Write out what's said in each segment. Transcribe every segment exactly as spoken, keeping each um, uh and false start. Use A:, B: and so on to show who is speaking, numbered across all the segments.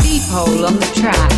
A: Deep-hole on the track.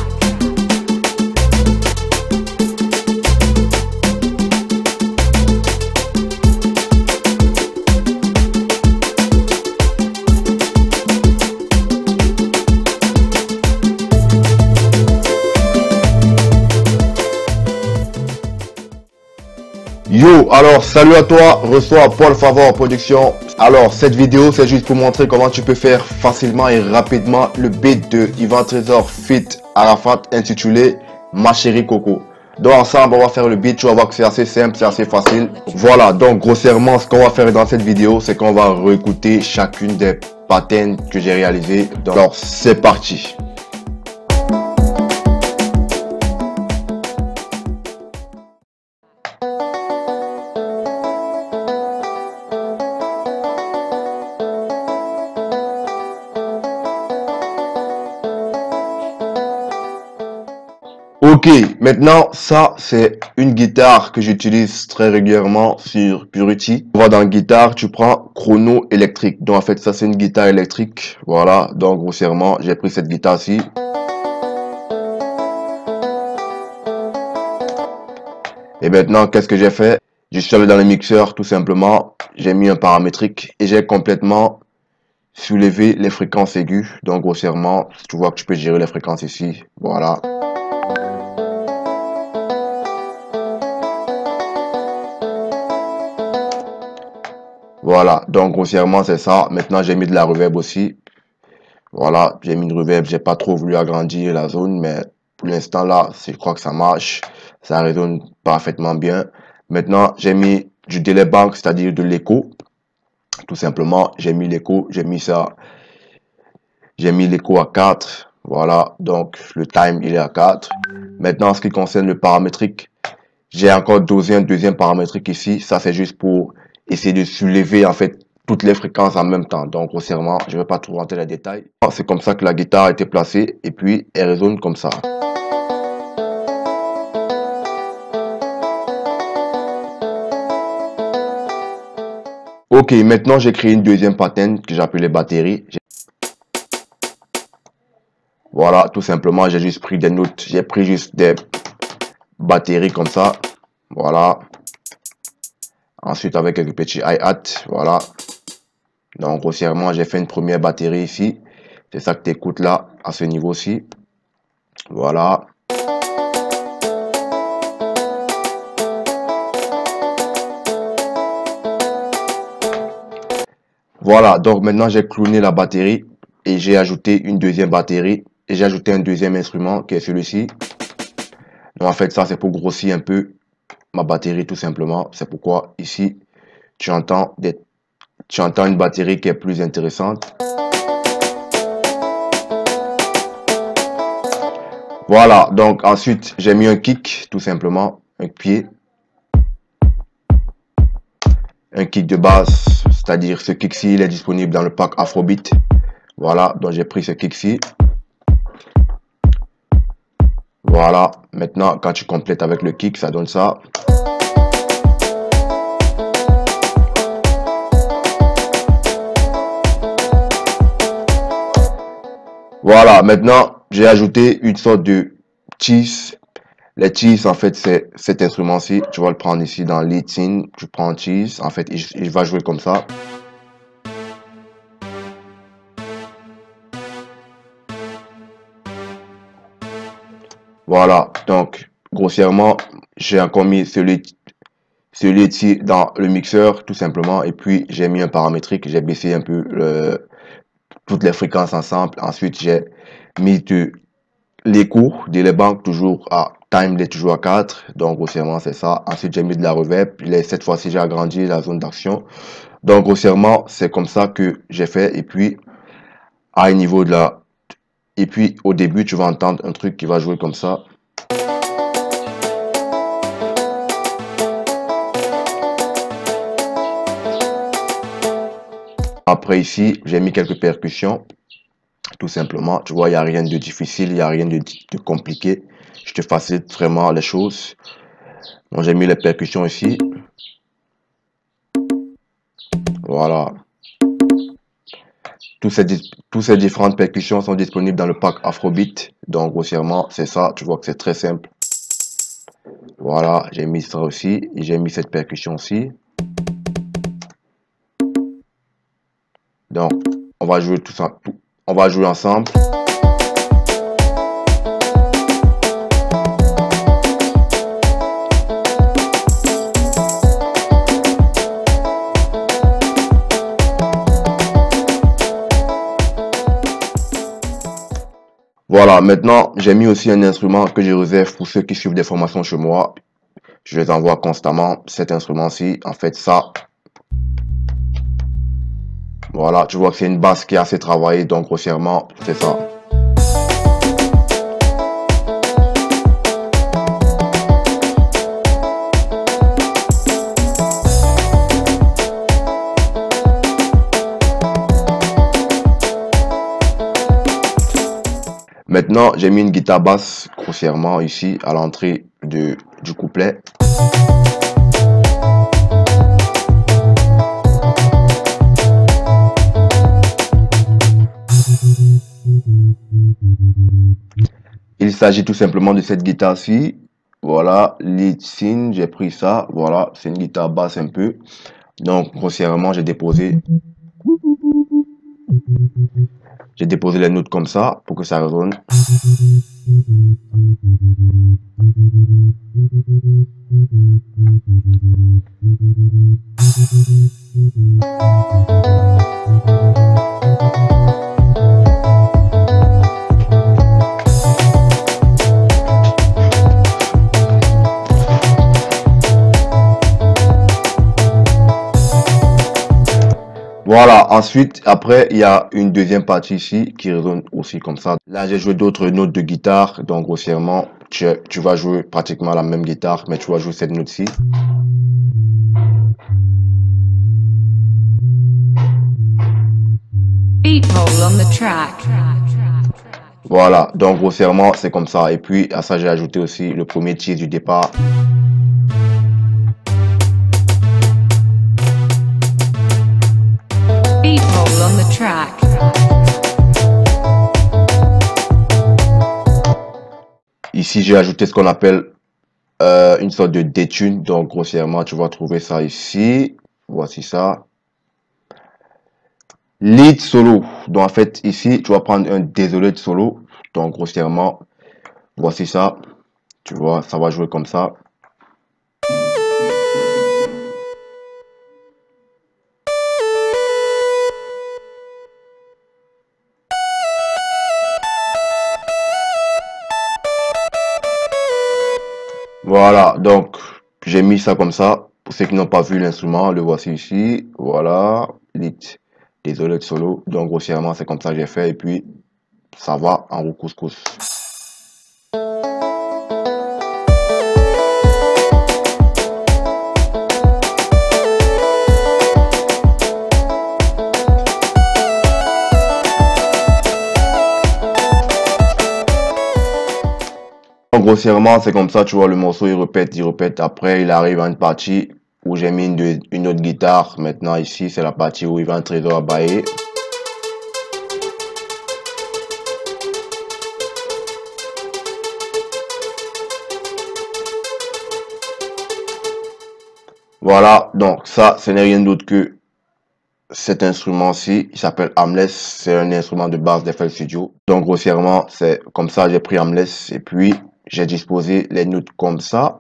B: Yo, alors salut à toi, reçois Paul Favor Production. Alors cette vidéo c'est juste pour montrer comment tu peux faire facilement et rapidement le beat de Ivan Trésor feat Arafat intitulé Ma Chérie Coco. Donc ensemble on va faire le beat, tu vas voir que c'est assez simple, c'est assez facile. Voilà, donc grossièrement ce qu'on va faire dans cette vidéo c'est qu'on va réécouter chacune des patterns que j'ai réalisées. Alors c'est parti. Ok, maintenant ça c'est une guitare que j'utilise très régulièrement sur Purity. On va dans guitare, tu prends chrono électrique. Donc en fait ça c'est une guitare électrique. Voilà, donc grossièrement j'ai pris cette guitare-ci. Et maintenant qu'est-ce que j'ai fait? Je suis allé dans le mixeur tout simplement. J'ai mis un paramétrique et j'ai complètement soulevé les fréquences aiguës. Donc grossièrement, tu vois que tu peux gérer les fréquences ici. Voilà. Voilà, donc grossièrement c'est ça. Maintenant j'ai mis de la reverb aussi. Voilà, j'ai mis une reverb, j'ai pas trop voulu agrandir la zone, mais pour l'instant là, je crois que ça marche. Ça résonne parfaitement bien. Maintenant j'ai mis du delay bank, c'est-à-dire de l'écho. Tout simplement, j'ai mis l'écho, j'ai mis ça. J'ai mis l'écho à quatre. Voilà, donc le time il est à quatre. Maintenant en ce qui concerne le paramétrique, j'ai encore dosé un deuxième paramétrique ici. Ça c'est juste pour essayer de soulever en fait toutes les fréquences en même temps. Donc grossièrement, je ne vais pas trop rentrer les détails. C'est comme ça que la guitare a été placée et puis elle résonne comme ça. Ok, maintenant j'ai créé une deuxième pattern que j'appelle les batteries. Voilà, tout simplement, j'ai juste pris des notes. J'ai pris juste des batteries comme ça. Voilà. Ensuite avec quelques petits hi-hat. Voilà. Donc grossièrement, j'ai fait une première batterie ici. C'est ça que tu écoutes là, à ce niveau-ci. Voilà. Voilà, donc maintenant j'ai cloné la batterie et j'ai ajouté une deuxième batterie et j'ai ajouté un deuxième instrument qui est celui-ci. Donc en fait ça c'est pour grossir un peu ma batterie tout simplement. C'est pourquoi ici tu entends des, tu entends une batterie qui est plus intéressante. Voilà, donc ensuite j'ai mis un kick tout simplement, un pied, un kick de basse, c'est-à-dire ce kick-ci il est disponible dans le pack Afrobeat. Voilà, donc j'ai pris ce kick-ci. Voilà, maintenant quand tu complètes avec le kick, ça donne ça. Voilà, maintenant j'ai ajouté une sorte de cheese. Les cheese en fait c'est cet instrument-ci. Tu vas le prendre ici dans lead scene. Tu prends cheese. En fait il, il va jouer comme ça. Voilà, donc grossièrement j'ai encore mis celui celui-ci dans le mixeur tout simplement. Et puis j'ai mis un paramétrique. J'ai baissé un peu le, toutes les fréquences ensemble. Ensuite j'ai mis de l'écho de les banques toujours à time, il est toujours à quatre. Donc grossièrement c'est ça. Ensuite j'ai mis de la reverb. Cette fois-ci j'ai agrandi la zone d'action. Donc grossièrement c'est comme ça que j'ai fait. Et puis à un niveau de la... Et puis au début tu vas entendre un truc qui va jouer comme ça. Après ici j'ai mis quelques percussions. Tout simplement, tu vois, il n'y a rien de difficile, il n'y a rien de, de compliqué. Je te facilite vraiment les choses. Bon, j'ai mis les percussions ici. Voilà. Tous ces, tous ces différentes percussions sont disponibles dans le pack Afrobeat. Donc, grossièrement, c'est ça. Tu vois que c'est très simple. Voilà, j'ai mis ça aussi. Et j'ai mis cette percussion aussi. Donc, on va jouer tout ça. On va jouer ensemble. Voilà, maintenant, j'ai mis aussi un instrument que je réserve pour ceux qui suivent des formations chez moi. Je les envoie constamment. Cet instrument-ci, en fait, ça. Voilà, tu vois que c'est une basse qui est assez travaillée, donc grossièrement, c'est ça. Maintenant, j'ai mis une guitare basse grossièrement ici à l'entrée du couplet. Il s'agit tout simplement de cette guitare-ci. Voilà, lead synth, j'ai pris ça. Voilà, c'est une guitare basse un peu. Donc, grossièrement, j'ai déposé... J'ai déposé les notes comme ça pour que ça résonne. Voilà, ensuite, après, il y a une deuxième partie ici qui résonne aussi comme ça. Là, j'ai joué d'autres notes de guitare, donc grossièrement, tu, tu vas jouer pratiquement la même guitare, mais tu vas jouer cette note-ci.
A: On the track.
B: Voilà, donc grossièrement, c'est comme ça. Et puis, à ça, j'ai ajouté aussi le premier tir du départ.
A: On the track.
B: Ici, j'ai ajouté ce qu'on appelle euh, une sorte de détune. Donc, grossièrement, tu vas trouver ça ici. Voici ça. Lead solo. Donc, en fait, ici, tu vas prendre un désolé de solo. Donc, grossièrement, voici ça. Tu vois, ça va jouer comme ça. Voilà, donc j'ai mis ça comme ça. Pour ceux qui n'ont pas vu l'instrument, le voici ici. Voilà, lead, désolé de solo. Donc grossièrement, c'est comme ça que j'ai fait. Et puis, ça va en roux-couscous. Donc, grossièrement, c'est comme ça, tu vois, le morceau, il répète, il répète. Après, il arrive à une partie où j'ai mis une, une autre guitare. Maintenant, ici, c'est la partie où il va un trésor à bailler. Voilà, donc ça, ce n'est rien d'autre que cet instrument-ci. Il s'appelle Armless. C'est un instrument de base d'F L Studio. Donc, grossièrement, c'est comme ça, j'ai pris Armless et puis j'ai disposé les notes comme ça.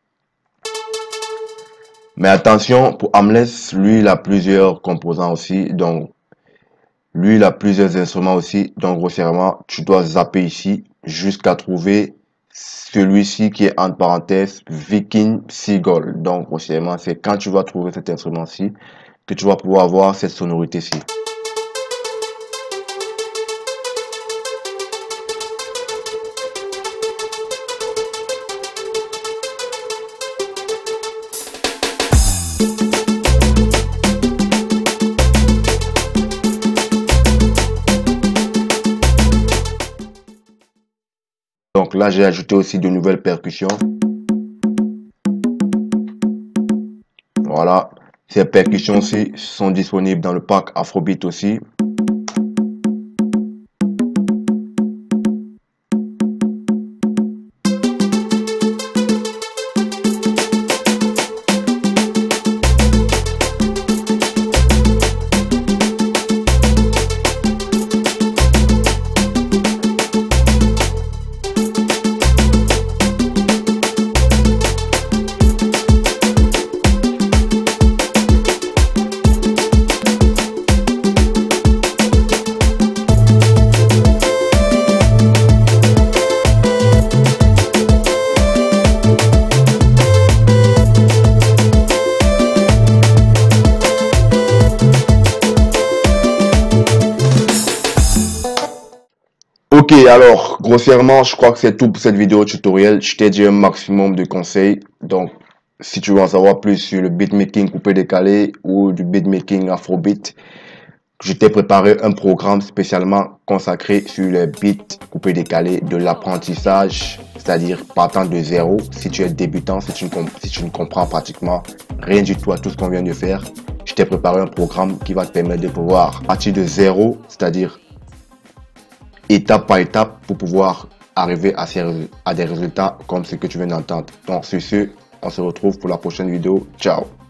B: Mais attention, pour Armless, lui, il a plusieurs composants aussi. Donc, lui, il a plusieurs instruments aussi. Donc, grossièrement, tu dois zapper ici jusqu'à trouver celui-ci qui est entre parenthèses Viking Seagull. Donc, grossièrement, c'est quand tu vas trouver cet instrument-ci que tu vas pouvoir avoir cette sonorité-ci. Donc là, j'ai ajouté aussi de nouvelles percussions. Voilà. Ces percussions-ci sont disponibles dans le pack Afrobeat aussi. Ok, alors, grossièrement, je crois que c'est tout pour cette vidéo tutoriel. Je t'ai dit un maximum de conseils. Donc, si tu veux en savoir plus sur le beatmaking coupé-décalé ou du beatmaking afrobeat, je t'ai préparé un programme spécialement consacré sur les beats coupé-décalé, de l'apprentissage, c'est-à-dire partant de zéro. Si tu es débutant, si tu, ne si tu ne comprends pratiquement rien du tout à tout ce qu'on vient de faire, je t'ai préparé un programme qui va te permettre de pouvoir partir de zéro, c'est-à-dire étape par étape, pour pouvoir arriver à, ces, à des résultats comme ce que tu viens d'entendre. Donc sur ce, on se retrouve pour la prochaine vidéo. Ciao.